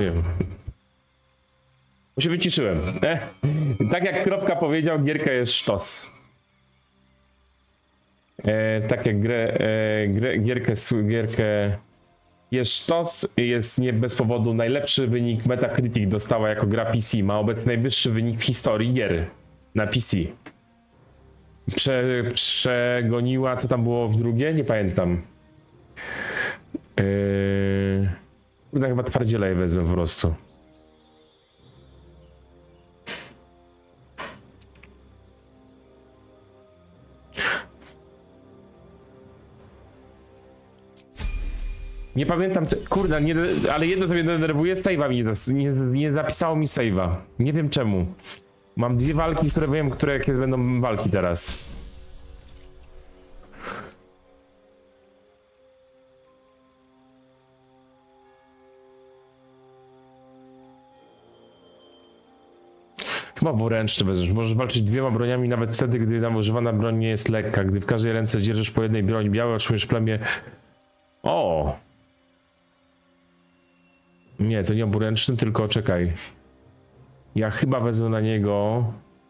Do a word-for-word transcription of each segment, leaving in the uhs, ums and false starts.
Wiem. Bo się wyciszyłem. E? Tak jak Kropka powiedział, gierka jest sztos. E, tak jak grę, e, grę, gierkę, gierkę jest sztos, jest nie bez powodu najlepszy wynik Metacritic dostała jako gra P C. Ma obecnie najwyższy wynik w historii gier na P C. Prze, przegoniła, co tam było w drugie? Nie pamiętam. Yy... No, chyba twardzielej wezmę po prostu. Nie pamiętam, co, kurde, nie, ale jedno co mnie denerwuje, save'a mi nie, nie, nie zapisało mi save'a. Nie wiem czemu. Mam dwie walki, które wiem, które jakie będą walki teraz. Chyba oburęczny wezmesz. Możesz walczyć dwiema broniami nawet wtedy, gdy nam używana broń nie jest lekka. Gdy w każdej ręce dzierżysz po jednej broni białej, otrzymujesz plemię. O! Nie, to nie oburęczny, tylko czekaj. Ja chyba wezmę na niego...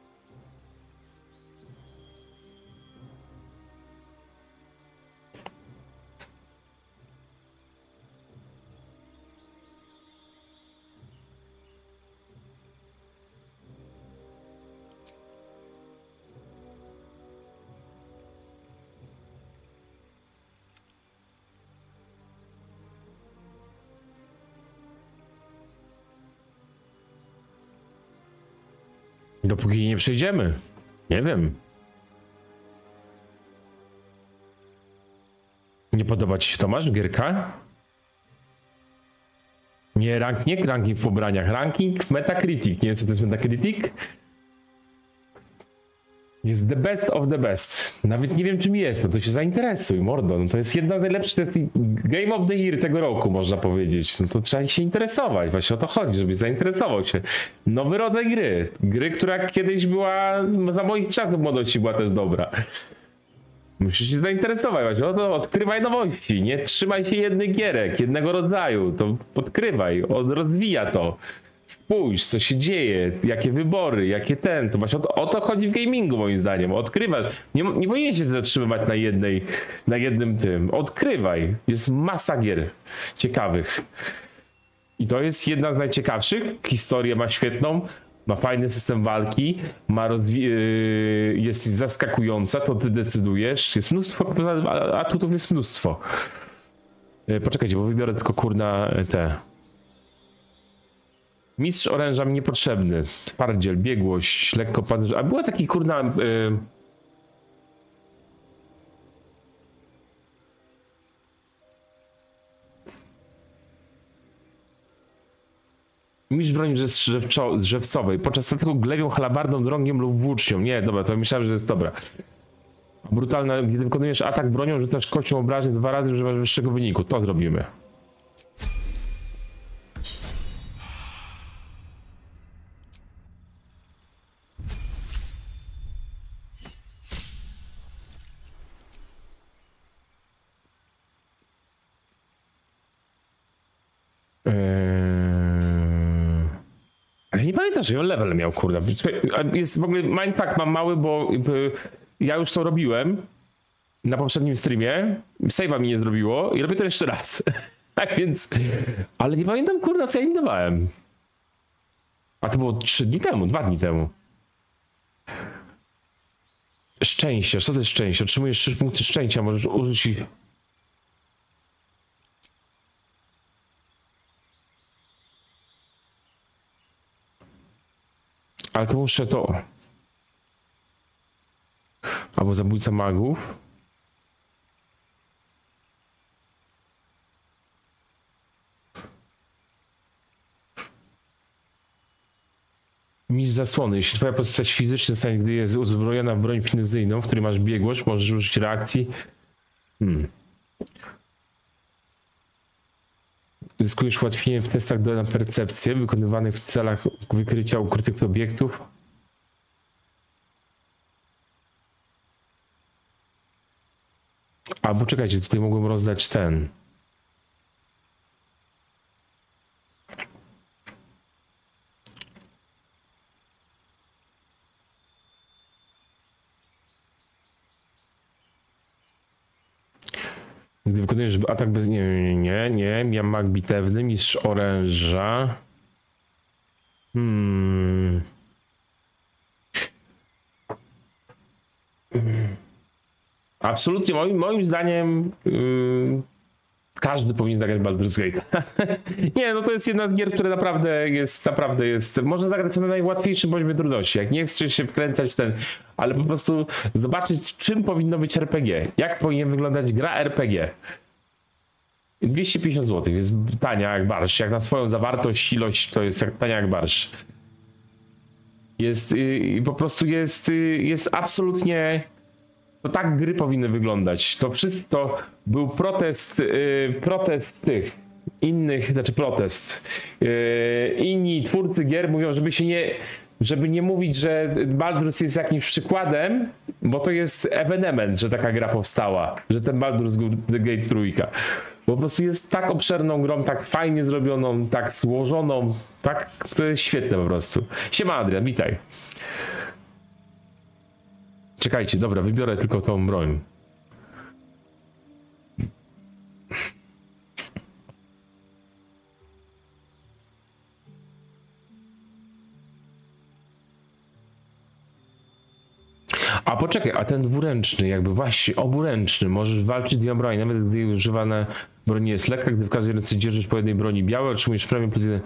Dopóki nie przejdziemy. Nie wiem. Nie podoba ci się Tomasz, gierka? Nie, rank, nie ranking w ubraniach, ranking w Metacritic. Nie wiem, co to jest Metacritic? Jest the best of the best. Nawet nie wiem, czym jest, no to się zainteresuj, mordo. No to jest jedna z najlepszych, to jest Game of the Year tego roku, można powiedzieć. No to trzeba się interesować, właśnie o to chodzi, żebyś zainteresował się. Nowy rodzaj gry. Gry, która kiedyś była, za moich czasów młodości była też dobra. Musisz się zainteresować, właśnie o to odkrywaj nowości. Nie trzymaj się jednych gierek, jednego rodzaju. To odkrywaj, rozwija to. Spójrz, co się dzieje, jakie wybory, jakie ten, to właśnie o to, o to chodzi w gamingu moim zdaniem, odkrywaj, nie, nie powinien się zatrzymywać na jednej, na jednym tym, odkrywaj, jest masa gier ciekawych i to jest jedna z najciekawszych, historię ma świetną, ma fajny system walki, ma rozwi- yy, jest zaskakująca, to ty decydujesz, jest mnóstwo, atutów jest mnóstwo. Yy, poczekajcie, bo wybiorę tylko kurna te... Mistrz oręża mi niepotrzebny. Twardziel, biegłość, lekko padł. A była taki kurna... Yy... Mistrz broni drzewcowej. Podczas tego glewią halabardą, drągiem lub włócznią. Nie, dobra, to myślałem, że to jest dobra. Brutalna, gdy wykonujesz atak bronią, rzucasz kością obrażeń dwa razy, używasz wyższego wyniku. To zrobimy. Ale nie pamiętam, że on level miał, kurde. Jest w ogóle mindfuck mam mały, bo ja już to robiłem na poprzednim streamie. Save'a mi nie zrobiło i robię to jeszcze raz. Tak więc... Ale nie pamiętam, kurde, co ja im dawałem. A to było trzy dni temu, dwa dni temu. Szczęście, co to jest szczęście? Otrzymujesz trzy punkty szczęścia, możesz użyć ich. Ale to muszę to... Albo zabójca magów. Mistrz zasłony. Jeśli twoja postać fizyczna zostanie, gdy jest uzbrojona w broń finezyjną, w której masz biegłość, możesz użyć reakcji. Hmm. Zyskujesz ułatwienie w testach na percepcję wykonywanych w celach wykrycia ukrytych obiektów. Albo czekajcie, tutaj mogłem rozdać ten. Gdy wykonujesz atak bez... Nie, nie, nie, nie. Miał mag bitewny, mistrz oręża. Hmm. Absolutnie, moim, moim zdaniem yy, każdy powinien zagrać Baldur's Gate. Nie, no to jest jedna z gier, które naprawdę jest, naprawdę jest, można zagrać na najłatwiejszym poziomie trudności. Jak nie chcesz się wkręcać ten, ale po prostu zobaczyć, czym powinno być R P G. Jak powinien wyglądać gra R P G. dwieście pięćdziesiąt złotych, jest tania jak barsz. Jak na swoją zawartość, ilość, to jest jak tania jak barsz. Jest, yy, po prostu jest, yy, jest absolutnie... To tak gry powinny wyglądać. To wszystko to był protest, yy, protest tych innych, znaczy protest. Yy, inni twórcy gier mówią, żeby się nie, żeby nie mówić, że Baldur's jest jakimś przykładem, bo to jest ewenement, że taka gra powstała, że ten Baldur's Gate trójka. Po prostu jest tak obszerną grą, tak fajnie zrobioną, tak złożoną, tak, to jest świetne po prostu. Siema Adrian, witaj. Czekajcie, dobra, wybiorę tylko tą broń. A poczekaj, a ten dwuręczny, jakby właśnie oburęczny, możesz walczyć dwiema broni, nawet gdy używana broń jest lekka, gdy w każdej ręce dzierżysz po jednej broni białej, otrzymujesz premię plus jeden.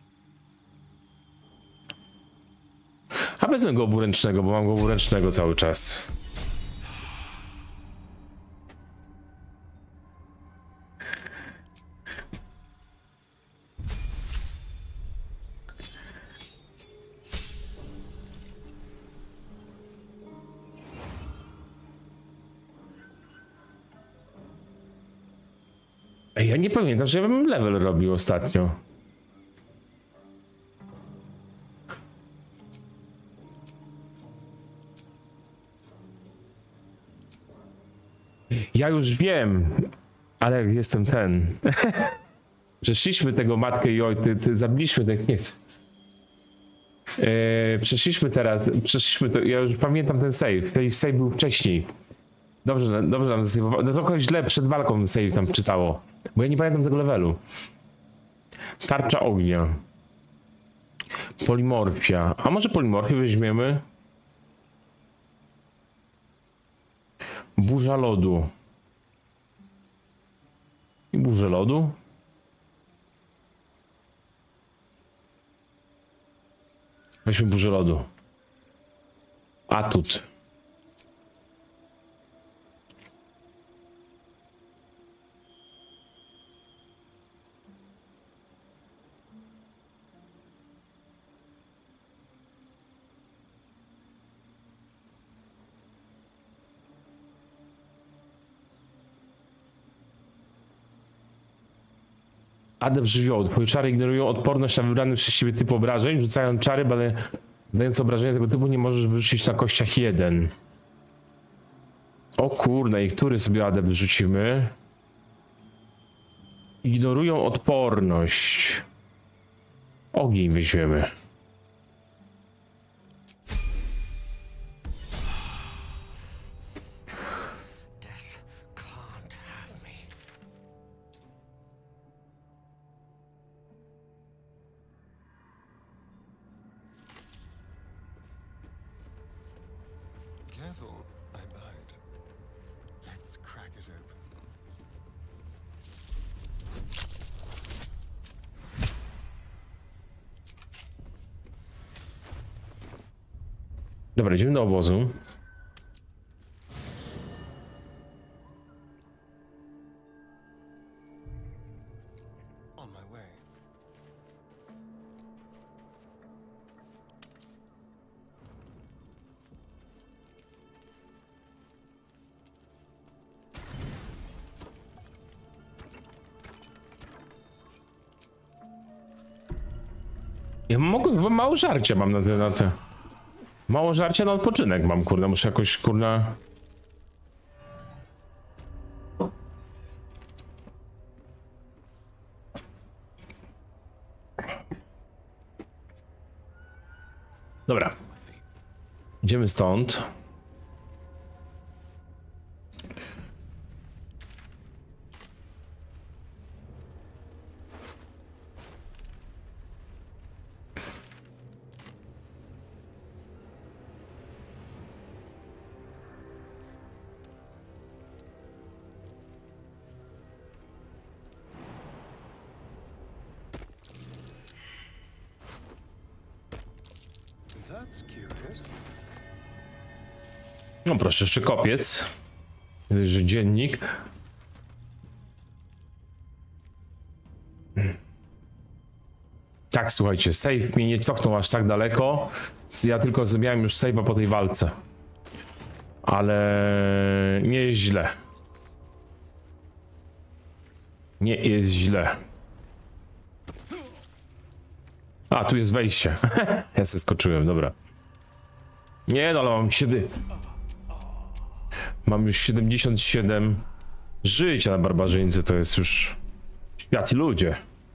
A wezmę go oburęcznego, bo mam go oburęcznego cały czas. Ej, ja nie pamiętam, że ja bym level robił ostatnio. Ja już wiem, ale jestem ten. Przeszliśmy tego matkę i oj, ty, ty zabiliśmy ten, nie chcę. Eee, przeszliśmy teraz, przeszliśmy to, ja już pamiętam ten save, ten save był wcześniej. Dobrze, dobrze nam zasejwowało, no trochę źle przed walką save tam czytało, bo ja nie pamiętam tego levelu. Tarcza ognia. Polimorfia, a może polimorfię weźmiemy? Burza lodu. I burzę lodu. Weźmy burzę lodu. Atut. Adept żywiołu. Twoje czary ignorują odporność na wybrany przez siebie typ obrażeń. Rzucając czary, badając obrażenia tego typu, nie możesz wyrzucić na kościach jeden. O kurde, i który sobie adept rzucimy? Ignorują odporność. Ogień weźmiemy. Dobra, idziemy do obozu. Ja mogę, mało żarcia mam na te, na te. Mało żarcia na odpoczynek mam, kurde, muszę jakoś, kurde... Dobra. Idziemy stąd. No proszę, jeszcze kopiec. Widać, że dziennik. Tak, słuchajcie, save mnie nie cofnął aż tak daleko. Ja tylko zrobiłem już save'a po tej walce. Ale nie jest źle. Nie jest źle. A, tu jest wejście. Ja się skoczyłem, dobra. Nie no, ale mam siedem... Mam już siedemdziesiąt siedem życia na barbarzyńcy, to jest już świat i ludzie.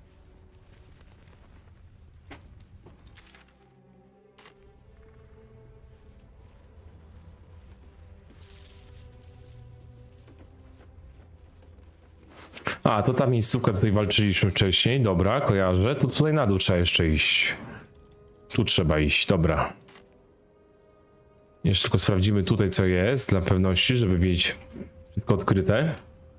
A, to ta miejscówka, tutaj walczyliśmy wcześniej, dobra, kojarzę. To tutaj na dół trzeba jeszcze iść. Tu trzeba iść, dobra. Jeszcze tylko sprawdzimy tutaj, co jest, dla pewności, żeby mieć wszystko odkryte.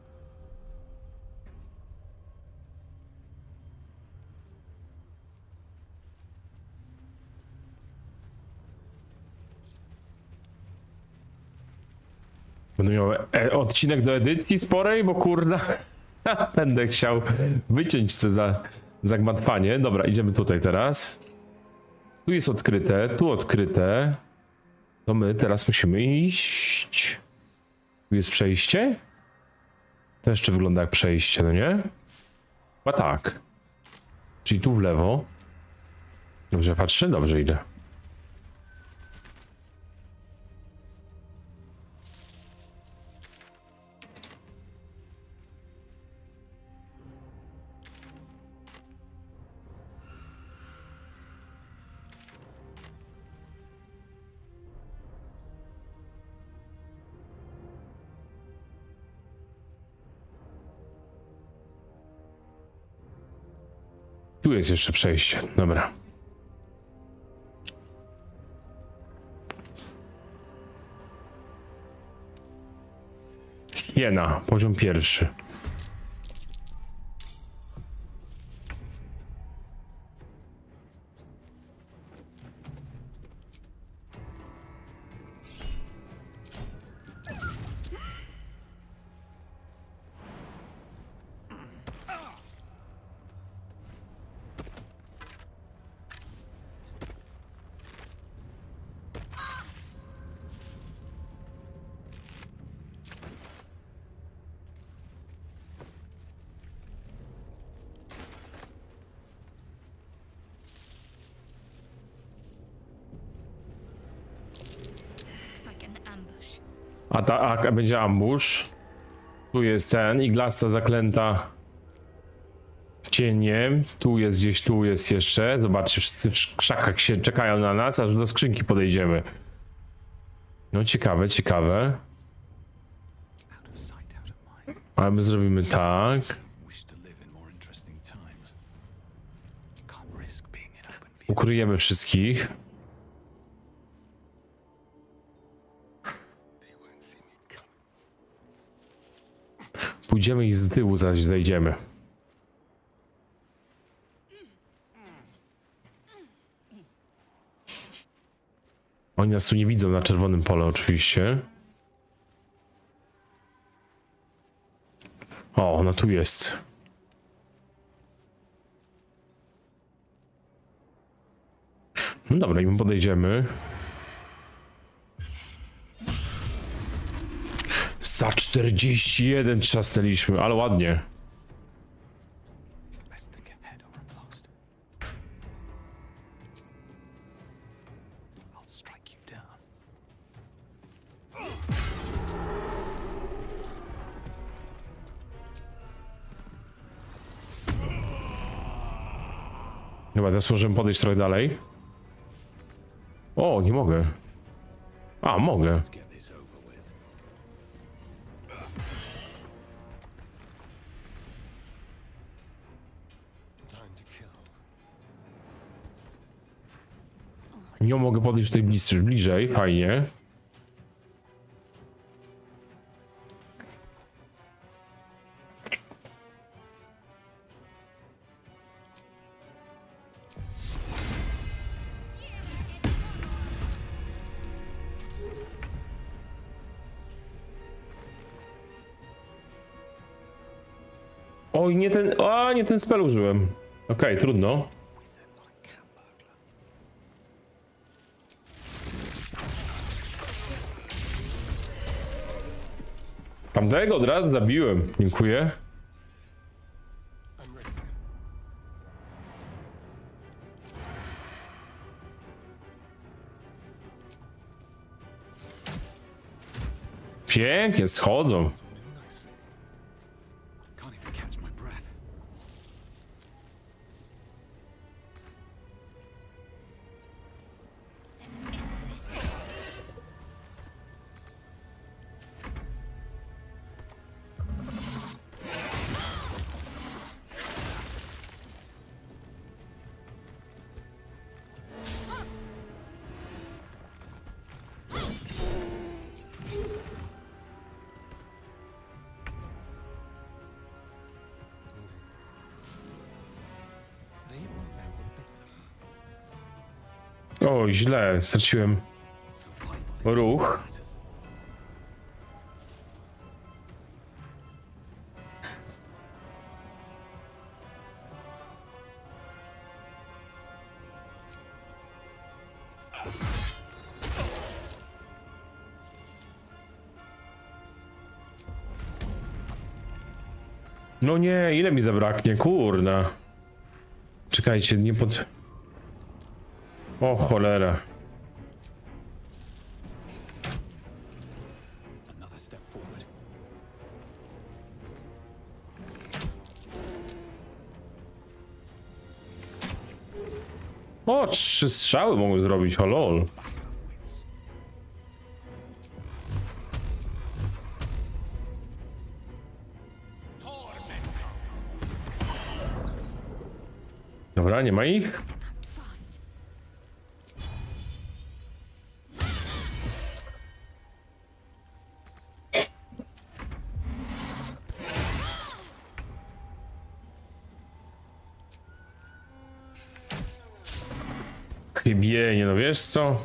Będę miał e odcinek do edycji sporej, bo kurna, będę chciał wyciąć te za zagmatwanie. Dobra, idziemy tutaj teraz. Tu jest odkryte, tu odkryte. To my teraz musimy iść. Tu jest przejście? To jeszcze wygląda jak przejście, no nie? Chyba tak. Czyli tu w lewo. Dobrze patrzę? Dobrze idę. Tu jest jeszcze przejście, dobra. Hiena, poziom pierwszy. A ta a, będzie ambush. Tu jest ten, iglasta zaklęta cieniem. Tu jest gdzieś, tu jest jeszcze. Zobaczcie, wszyscy w krzakach się czekają na nas, aż do skrzynki podejdziemy. No ciekawe, ciekawe. Ale my zrobimy tak. Ukryjemy wszystkich. Pójdziemy i z tyłu zaś zejdziemy. Oni nas tu nie widzą na czerwonym pole oczywiście. O, ona tu jest. No dobra, i my podejdziemy. Za czterdzieści jeden trzasnęliśmy, ale ładnie. Chyba teraz możemy podejść trochę dalej. O, nie mogę. A, mogę. Nie mogę podejść tutaj bliżej, bliżej, fajnie. Oj, nie ten... O, nie ten spell użyłem. Okej, okay, trudno. Tamtego od razu zabiłem. Dziękuję. Pięknie, schodzą. O, źle, straciłem ruch. No nie, ile mi zabraknie, kurna. Czekajcie, nie pod... O cholera. O, trzy strzały mogły zrobić, o lol. Dobra, nie ma ich. Chybienie, no wiesz co?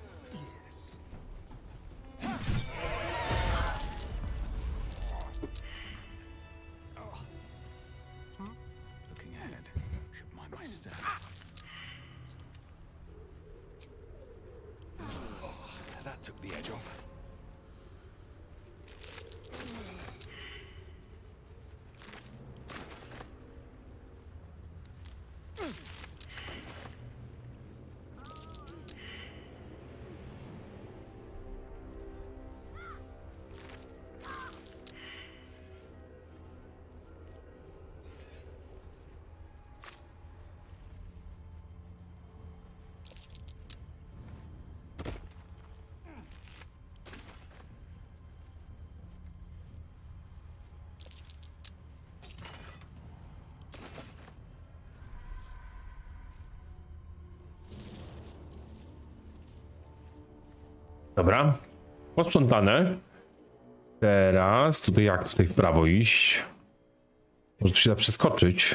Dobra, posprzątane. Teraz tutaj jak tutaj w prawo iść? Może tu się da przeskoczyć.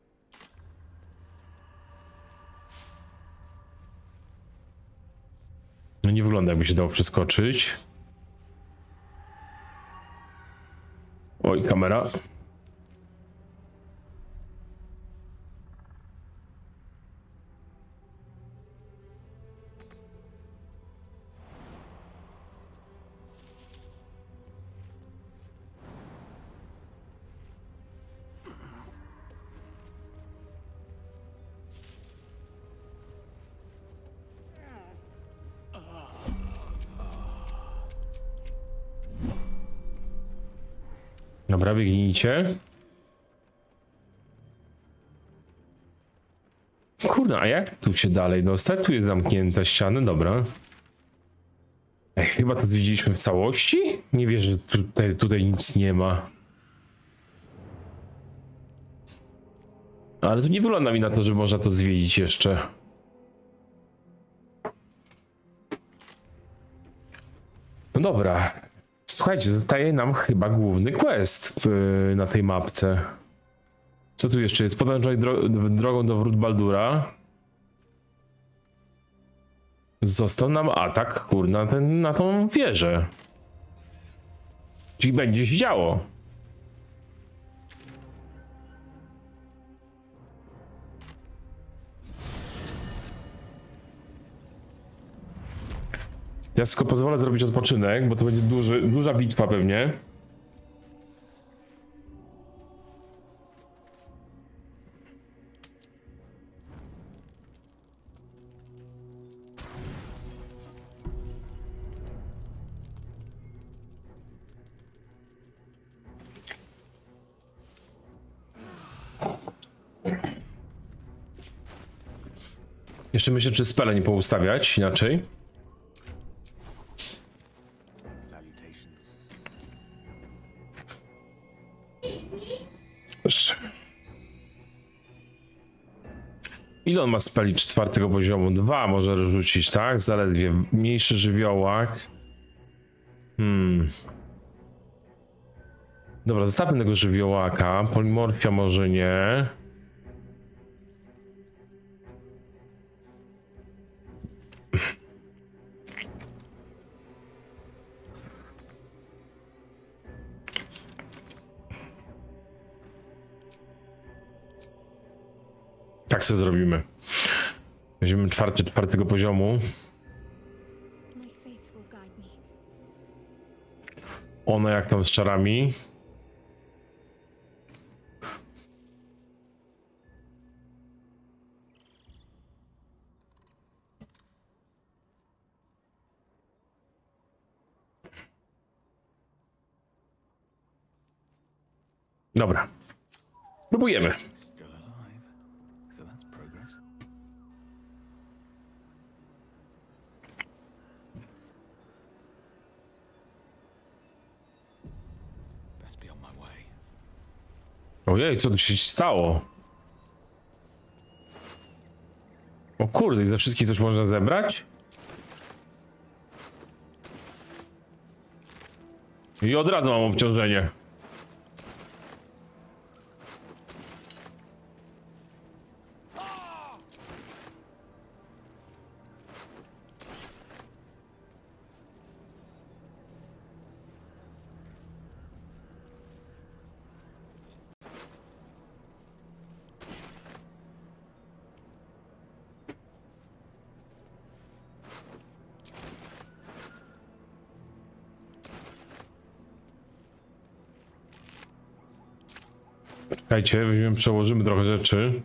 No nie wygląda, jakby się dało przeskoczyć. Oj, kamera. Dobra, biegnijcie. Kurde, a jak tu się dalej dostać? Tu jest zamknięta ściana, dobra. Ej, chyba to zwiedziliśmy w całości? Nie wierzę, że tutaj, tutaj nic nie ma. Ale to nie wygląda mi na to, że można to zwiedzić jeszcze. No dobra. Słuchajcie, zostaje nam chyba główny quest w, na tej mapce. Co tu jeszcze jest? Podążaj dro drogą do wrót Baldura. Został nam atak, kurna, ten, na tą wieżę. Czyli będzie się działo. Ja tylko pozwolę zrobić odpoczynek, bo to będzie duży, duża bitwa pewnie. Jeszcze myślę, czy spele nie poustawiać inaczej. Jeszcze. Ile on ma speli czwartego poziomu? Dwa może rzucić, tak? Zaledwie. Mniejszy żywiołak. Hmm. Dobra, zostawmy tego żywiołaka. Polimorfia może nie. Tak sobie zrobimy. Weźmiemy czwarty, czwartego poziomu. Ona jak tam z czarami? Dobra. Próbujemy. Ojej, co tu się stało? O kurde, i ze wszystkich coś można zebrać? I od razu mam obciążenie. Czekajcie, weźmiemy, przełożymy trochę rzeczy.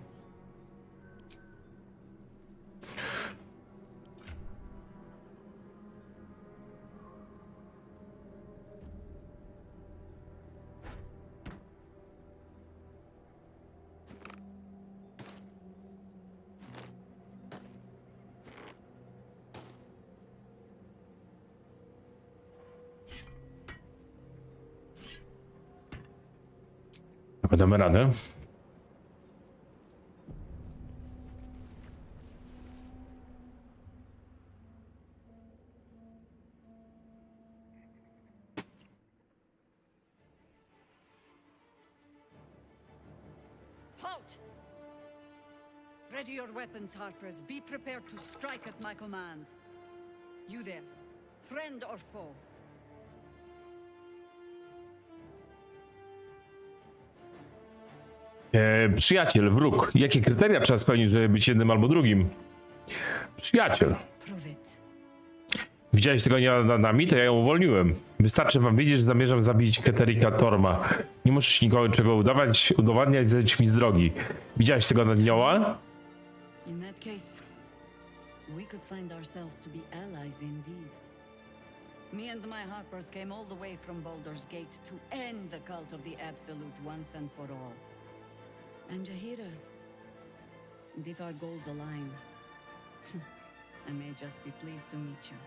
Damy radę. Halt! Ready your weapons, Harpers. Be prepared to strike at my command. You there, friend or foe? E, przyjaciel, wróg. Jakie kryteria trzeba spełnić, żeby być jednym albo drugim? Przyjaciel. Widziałeś tego nie nad nami, to ja ją uwolniłem. Wystarczy wam wiedzieć, że zamierzam zabić Keterika Torma. Nie musisz nikogo czego udawać, udowadniać, zejdź mi z drogi. Widziałeś tego nadnioła? In that case, we could find ourselves to be allies indeed. Me and my Harpers came all the way from Baldur's Gate to end the cult of the Absolute once and for all. And Jaheira, and if our goals align, I may just be pleased to meet you.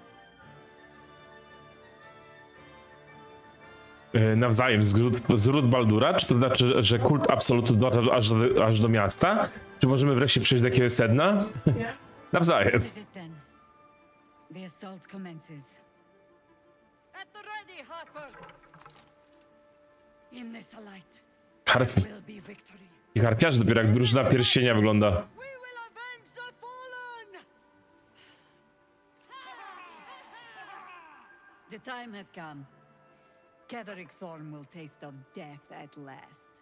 E, nawzajem zród, zród Baldura? Czy to znaczy, że kult Absolutu dotarł aż do, aż do miasta? Czy możemy wreszcie przejść do jakiegoś sedna? Nawzajem. This is it then. The assault commences. At the ready, Harpers! In this light, Harp... will be victory. I harpiarze dopiero jak drużyna pierścienia wygląda. We will avenge the fallen! The time has come. Ketheric Thorn will taste of death at last.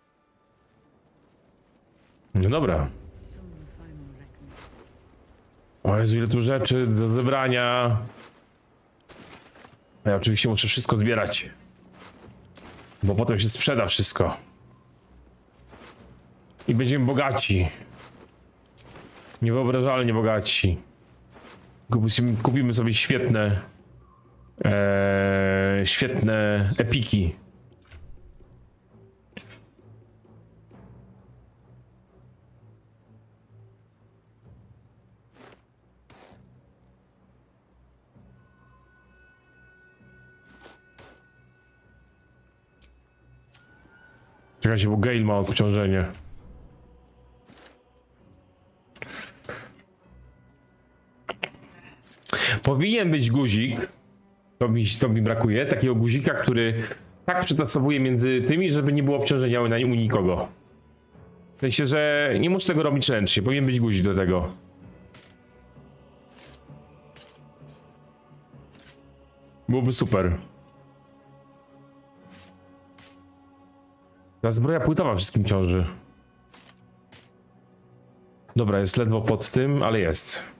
No dobra. Soon final reckoning. O Jezu, ile tu rzeczy do zebrania. A ja oczywiście muszę wszystko zbierać. Bo potem się sprzeda wszystko. I będziemy bogaci. Niewyobrażalnie bogaci. Kupimy, kupimy sobie świetne... Ee, świetne epiki. Czekajcie, bo Gale ma obciążenie. Powinien być guzik. To mi, to mi brakuje. Takiego guzika, który tak przytasowuje między tymi, żeby nie było obciążenia na u nikogo. W sensie, że nie muszę tego robić ręcznie. Powinien być guzik do tego. Byłoby super. Ta zbroja płytowa wszystkim ciąży. Dobra, jest ledwo pod tym, ale jest.